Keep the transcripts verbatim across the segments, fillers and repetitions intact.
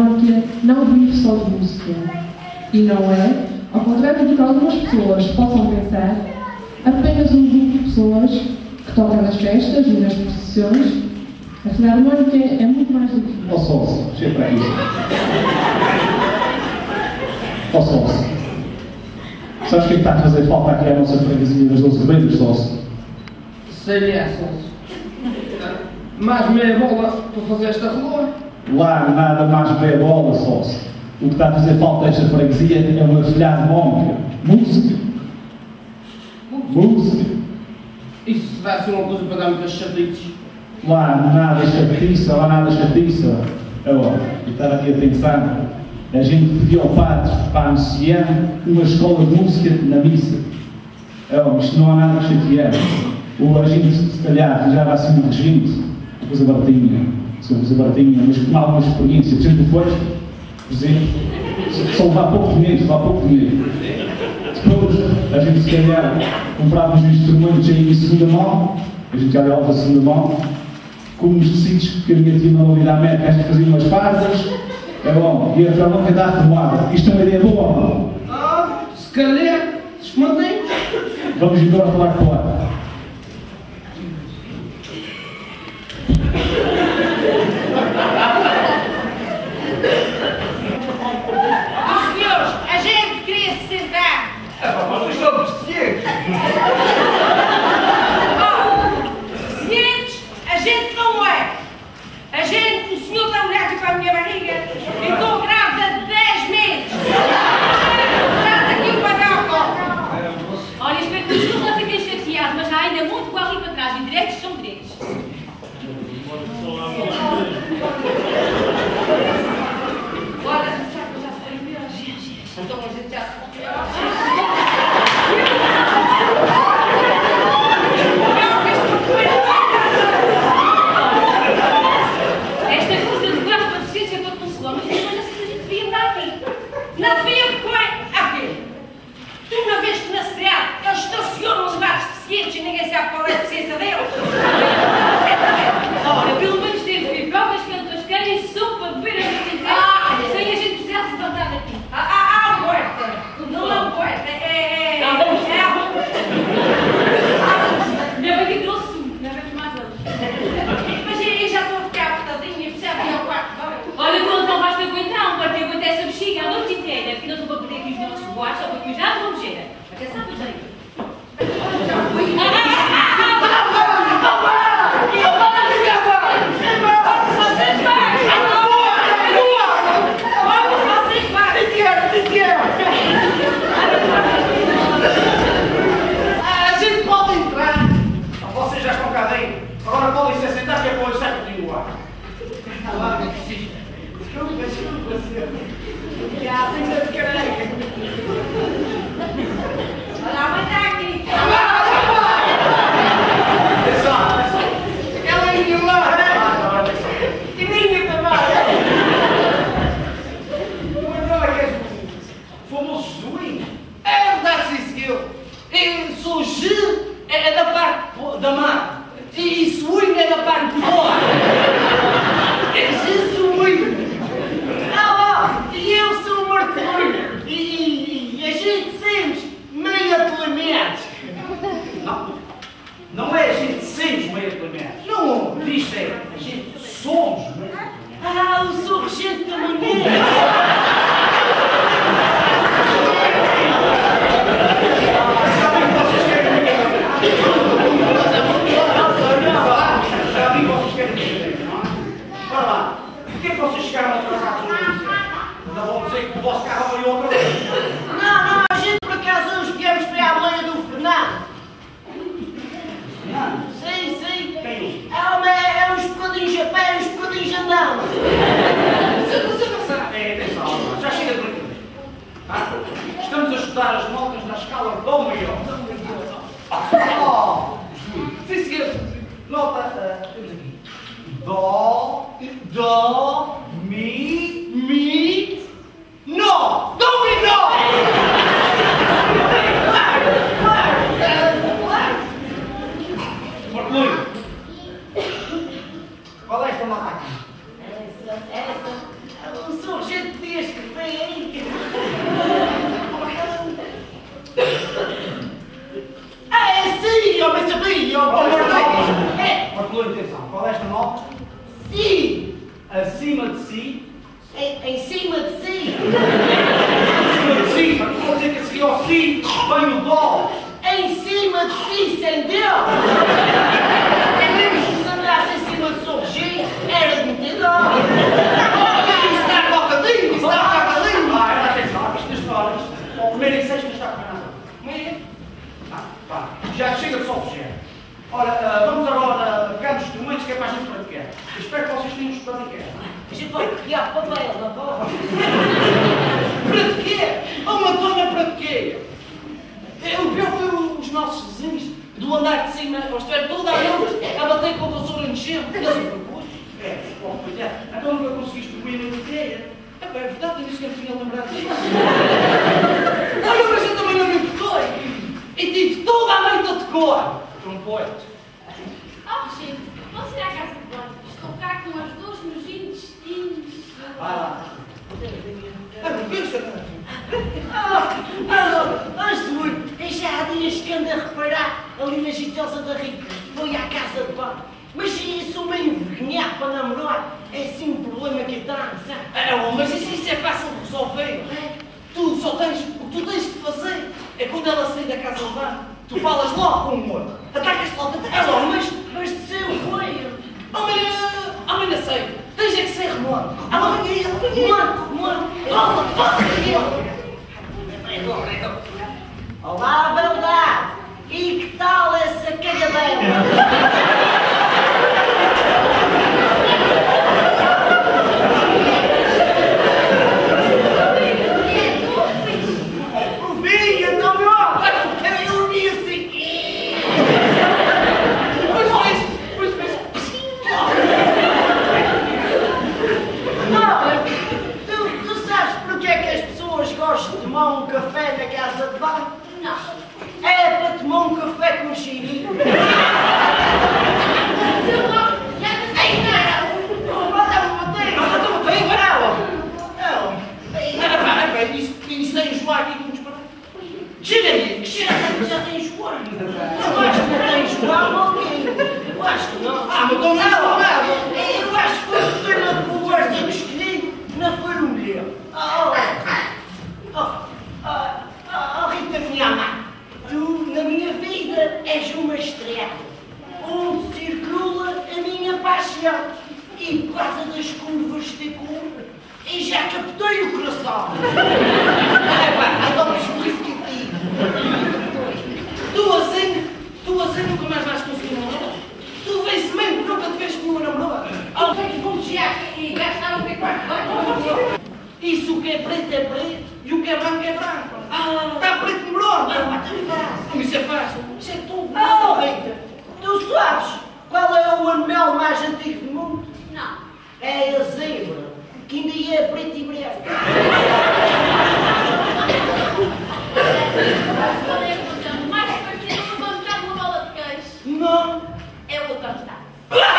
Filarmónica não vive só de música. E não é, ao contrário do que algumas pessoas possam pensar, apenas um grupo de pessoas que tocam nas festas e nas procissões. A Filarmónica é muito mais do que isso. Ó sócio, chega para isso. Ó sócio, sabes o que é que está a fazer falta aqui à nossa freguesia das doze Rebeldes, sócio? Seria, sócio. Mais meia bola para fazer esta relógio. Lá nada mais meia bola, sócio. O que está a fazer falta a esta freguesia é uma filhada mónica. Música. Música. Isso vai ser uma coisa para dar muitas chatices. Lá nada chatiça, lá nada chatiça. Ó, e estar aqui a pensar, a gente pediu ao padre para anunciar uma escola de música na missa. Ó, isto não há nada a chatear. Ou a gente, se calhar, já vai ser um regente, uma coisa baratinha, uma coisa baratinha, mas com alguma experiência. Por exemplo, depois, por exemplo, só levar pouco dinheiro, levar pouco dinheiro. Depois, a gente, se calhar, comprava os instrumentos aí em segunda mão, a gente já levava a segunda mão, como os tecidos que a minha tia não ia à América, a gente fazia umas fardas, é bom, e a Filarmónica está reformada. Isto é uma ideia boa, não? Ah, se calhar, se mantém. Vamos embora falar com o padre. Senhores, a gente queria se sentar. É para vocês estão deficientes. Oh, deficientes, a gente não é. A gente, o senhor está olhando para a minha barriga e estou grávida de dez meses. Traz aqui o padaco. Olha, espero que o senhor não fiquem chateado, mas há ainda muito para ali para trás e direitos são direitos. Olha, já se foi embora. Então a gente já se foi embora. Esta coisa de guarda para deficiência é para consolar, mas depois assim a gente devia estar aqui. Não devia correr aqui. Tu uma vez que na cidade eles estacionam os lugares deficientes e ninguém sabe qual é a deficiência deles. Olha, pelo menos teve pipocas, cantas querem sopa, beber a noite inteira, sem a gente precisar se levantar daqui. Ah, ah, ah, poeta. Não é um poeta, é... é... Ah, vamos. é a... Ainda bem que trouxe sumo, ainda bem que mais outros. Mas aí já estou a ficar apertadinha e precisa ir ao quarto. Olha, quando não vais-te aguentar, um partido aguenta essa bexiga a noite inteira, porque não estou para pedir aqui os nossos boatos, só para cuidar de uma ligeira. Atenção, pois aí. Já fui. A gente pode entrar. Vocês já estão cá dentro. Agora podem se sentar que é para o ensaio continuar. Está lá, desculpa, desculpa, senhor. Já, sem ser de careca. Olha, a mãe está aqui. Atenção, ela é minha lá. E minha também. Mas olha que as famoso Zuim. É verdade, sim, senhor. E sou G é da parte da mar. E, e Zuim é da parte de boa. É Zuim. Ah, ó, e eu sou o Martelho. E, e, e a gente somos meia Clemente. Não, não é a gente somos meia Clemente. Não, diz é, a gente somos meia Clemente. Ah, eu sou o regente da manhã. Sabem que vocês querem Já vi que vocês querem dizer, não é? Ora lá, por que é que vocês chegaram atrasados hoje? Ainda vão dizer que o vosso carro veio outra vez. Não, não, a gente por acaso hoje viemos para a boleia do Fernando. Não. Sim, sim. Quem? É, uma, é uns bocadinhos a pé e uns bocadinhos andando. Você, você não sabe. É, atenção, já chega de brincadeira. Tá? Estamos a estudar as notas na escala Dó maior. Oh, sim, senhor. Nota, uh, temos aqui. Dó, Dó, Mi, Mi, Nó. Dó e Nó. Em, em cima de si. Em cima de si? Mas vou dizer que a seguir ao si vem o dó. Em cima de si, sem Deus. É mesmo que se andasse em cima de seu regime, era de meter dó. Isso está cocadinho, isso está cocadinho. Vai, atenção, isto das horas. O primeiro em seis não está com nada. Meia? Ah, pá, já chega só o género. Ora, uh, vamos agora pegar nos instrumentos que é para a gente praticar. Eu espero que vocês tenham estudado em casa. A gente pode criar papel na bola. Pratiquei! Oh, Madonna, pratiquei! O pior foi os nossos vizinhos do andar de cima. Eles estiveram toda a noite a bater com a vassoura no chão. Eles me propôs. É, pode cuidar. Então nunca conseguiste dormir na ideia. É bem, é verdade, eu disse que eu tinha lembrado disso. Olha, mas eu também não me importou. E tive toda a noite a decorar. Um poeta. Oh, gente, vamos ir à casa de banho. Estou cá com as duas nojinhos destinos. Vai lá. Ah, não pensa, não. Antes de muito, eu já há dias que ando a reparar ali na Gitosa da Rica. Foi à casa de banho. Mas eu sou meio envergonhado para namorar. É assim um problema que traz, sabe? Ah, mas isso, isso é fácil de resolver. É? Tu só tens, o que tu tens de fazer é quando ela sair da casa de banho, tu falas logo com o morto. Atacas logo, atacas logo, mas, mas de ser o coelho. Oh, mas não sei. Tens é que ser remoto. Ela vem aí, ela vem aí. Remoto, remoto. Volta, volta aqui. Olá, beldade. E que tal essa cagadela? Um café na casa de banho? Não. É para tomar um café com cheirinho. Ei, não! Não, não botei! Não, não botei, não! Não. Não, isso é enjoar aqui com os parados. Chega aí, que cheira que já tem enjoar. Não acho que não tem enjoar, não alguém. Eu acho que não. Ah, mas não nada. Eu acho que foi o tema de conversa que escolhi na Feira Mulher. Oh, oh. Oh, oh, oh, Rita, minha mãe, tu, na minha vida, és uma estrela, onde circula a minha paixão, e por causa das curvas de cor, e já captei o coração. É pá, agora me isso que te Tu assim, tu assim nunca mais vais conseguir namorar. Tu vês-se mesmo que nunca te vês como uma namorada. Alguém vão chegar e gastar o que é quarto. Isso o que é preto é preto e o que é branco é branco. Ah, está preto e branco. Ah, isso é fácil. Isso é tudo. Oh, Rita, tu sabes qual é o animal mais antigo do mundo? Não. É a zebra, que ainda é preto e branco. Qual é a função mais parecida com levantar uma bola de queijo? Não. É o botão de taça.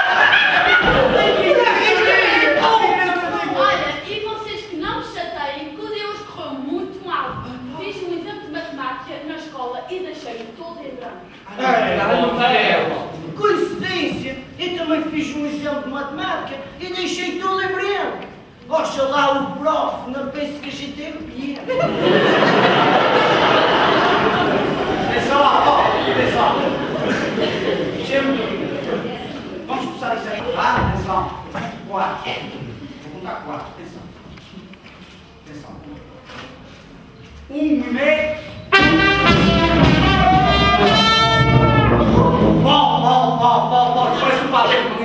Olha, e vocês que não me chateiem, que o dia hoje correu muito mal. Fiz um exame de matemática na escola e deixei-o todo em branco. É, coincidência, eu também fiz um exame de matemática e deixei tudo em branco. Oxalá o prof não pense que a gente é piano. Pessoal, pessoal, vamos começar isso aí. Ah, atenção, quatro. Vou contar quatro, atenção. Atenção. Um metro. Bom, bom, bom, bom, bom, depois do balão.